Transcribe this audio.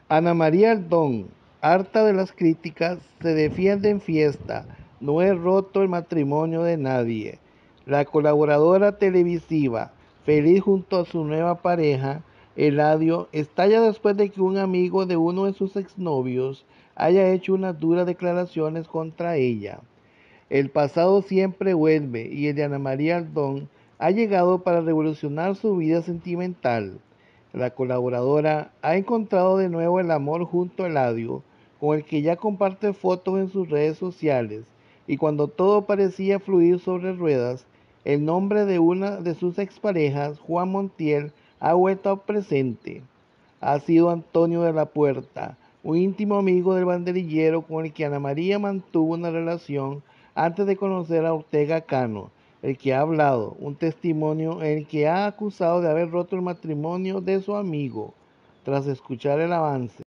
Ana María Aldón, harta de las críticas, se defiende en fiesta. No he roto el matrimonio de nadie. La colaboradora televisiva, feliz junto a su nueva pareja, Eladio, estalla después de que un amigo de uno de sus exnovios haya hecho unas duras declaraciones contra ella. El pasado siempre vuelve y el de Ana María Aldón ha llegado para revolucionar su vida sentimental. La colaboradora ha encontrado de nuevo el amor junto a Eladio, con el que ya comparte fotos en sus redes sociales, y cuando todo parecía fluir sobre ruedas, el nombre de una de sus exparejas, Juan Montiel, ha vuelto presente. Ha sido Antonio de la Puerta, un íntimo amigo del banderillero con el que Ana María mantuvo una relación antes de conocer a Ortega Cano, el que ha hablado, un testimonio en el que ha acusado de haber roto el matrimonio de su amigo, tras escuchar el avance.